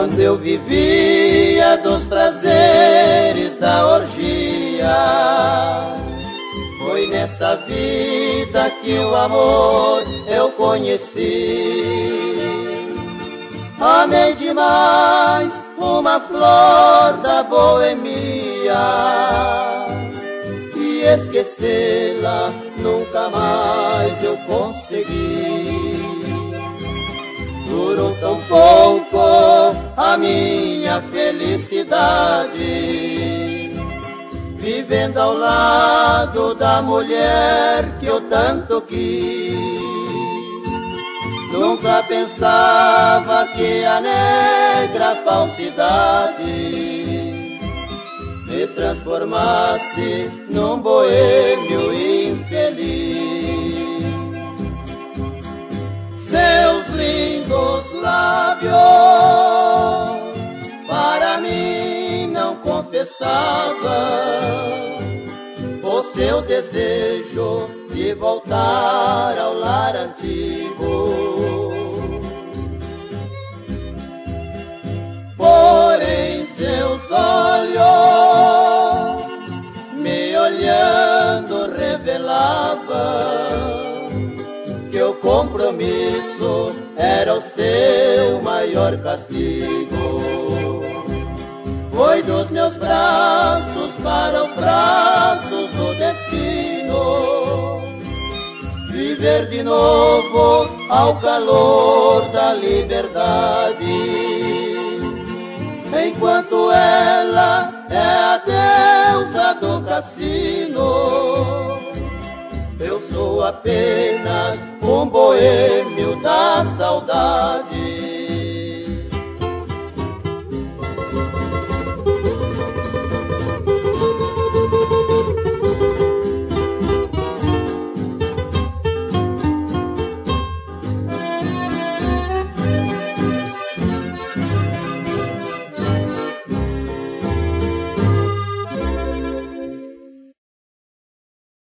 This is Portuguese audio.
quando eu vivia dos prazeres da orgia. Foi nessa vida que o amor eu conheci. Amei demais uma flor da boemia, e esquecê-la nunca mais eu consegui. Durou tão pouco a minha felicidade, vivendo ao lado da mulher que eu tanto quis. Nunca pensava que a negra falsidade me transformasse num boêmio infeliz. Seus lindos lábios para mim não confessavam o seu desejo de voltar ao lar antigo. Porém seus olhos me olhando revelavam que o compromisso era o seu maior castigo. Foi dos meus braços para os braços do destino, viver de novo ao calor da liberdade. Enquanto ela é a deusa do cassino, eu sou apenas um boêmio da saudade.